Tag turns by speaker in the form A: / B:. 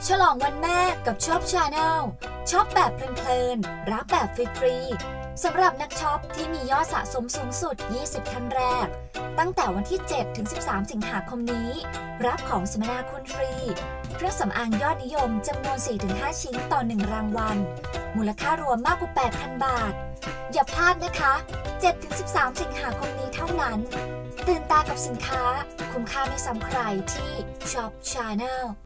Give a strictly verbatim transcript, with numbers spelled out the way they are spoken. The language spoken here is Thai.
A: ฉลองวันแม่กับช็อปชาแนลช็อปแบบเพลินๆรับแบบฟรีๆสำหรับนักช็อปที่มียอดสะสมสูงสุดยี่สิบท่านแรกตั้งแต่วันที่เจ็ดถึงสิบสามสิงหาคมนี้รับของสมนาคุณฟรีเครื่องสำอางยอดนิยมจำนวน สี่ถึงห้า ชิ้นต่อหนึ่งรางวัลมูลค่ารวมมากกว่า แปดพัน บาทอย่าพลาดนะคะ เจ็ดถึงสิบสาม สิงหาคมนี้เท่านั้นตื่นตากับสินค้าคุ้มค่าไม่ซ้ำใครที่ ช็อป ชาแนล